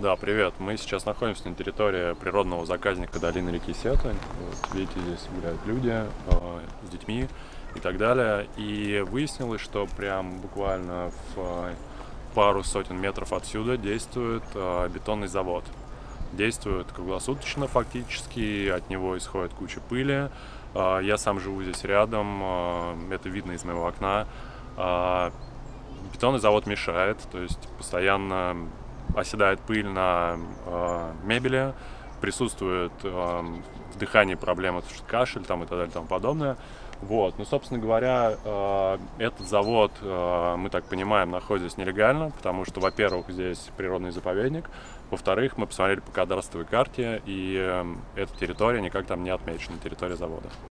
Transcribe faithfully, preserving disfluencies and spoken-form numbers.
Да, привет. Мы сейчас находимся на территории природного заказника долины реки Сетань. Вот, видите, здесь гуляют люди э, с детьми и так далее. И выяснилось, что прям буквально в э, пару сотен метров отсюда действует э, бетонный завод. Действует круглосуточно фактически, от него исходит куча пыли. Э, я сам живу здесь рядом, э, это видно из моего окна. Э, бетонный завод мешает, то есть постоянно оседает пыль на э, мебели, присутствует э, в дыхании проблемы, кашель там, и так далее и тому подобное. Вот. Ну, собственно говоря, э, этот завод, э, мы так понимаем, находится нелегально, потому что, во-первых, здесь природный заповедник, во-вторых, мы посмотрели по кадастровой карте, и э, эта территория никак там не отмечена, территория завода.